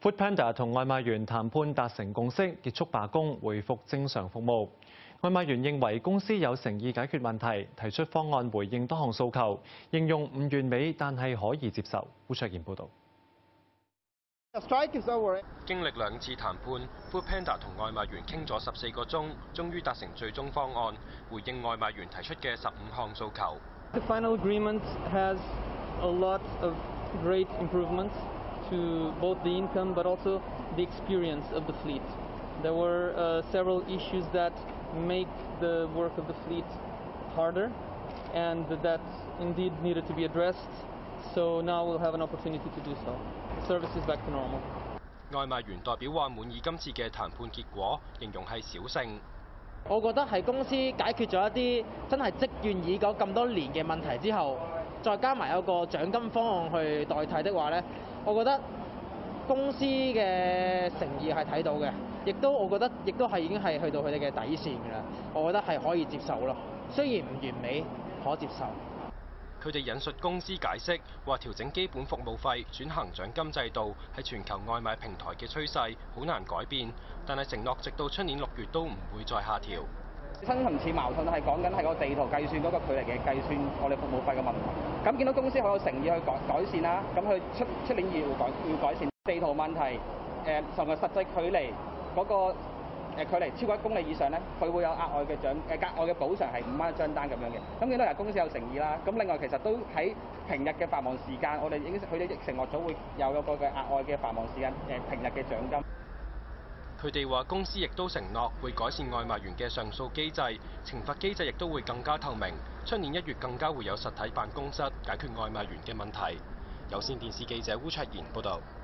Foodpanda 同外賣員談判達成共識，結束罷工，恢復正常服務。外賣員認為公司有誠意解決問題，提出方案回應多項訴求，形容唔完美，但係可以接受。胡卓賢報導。 經歷2次談判 ，Foodpanda 同外賣員傾咗14個鐘，終於達成最終方案，回應外賣員提出嘅15項訴求。 The final agreement has a lot of great improvements to both the income but also the experience of the fleet. There were several issues that make the work of the fleet harder and that indeed needed to be addressed. So now we'll have an opportunity to do so. The service is back to normal. 外賣員代表話滿意今次嘅談判結果，形容係小勝。 我覺得係公司解決咗一啲真係積怨已久咁多年嘅問題之後，再加埋有個獎金方案去代替的話咧，我覺得公司嘅誠意係睇到嘅，我覺得亦都係已經係去到佢哋嘅底線㗎啦。我覺得係可以接受咯，雖然唔完美，可接受。 佢哋引述公司解釋，話調整基本服務費、轉行獎金制度係全球外賣平台嘅趨勢，好難改變。但係承諾直到出年6月都唔會再下調。 深層次矛盾係講緊係個地圖計算嗰個距離嘅計算我哋服務費嘅問題。咁見到公司好有誠意去改善啦，咁佢出年要改善地圖問題，同埋實際距離嗰個距離超過1公里以上咧，佢會有額外嘅補償係5蚊一張單咁樣嘅。咁見到係公司有誠意啦。咁另外其實都喺平日嘅繁忙時間，佢哋承諾咗會有一個嘅額外嘅繁忙時間平日嘅獎金。 佢哋話公司亦都承諾會改善外賣員嘅上訴機制，懲罰機制亦都會更加透明。出年1月更加會有實體辦公室解決外賣員嘅問題。有線電視記者烏卓賢報導。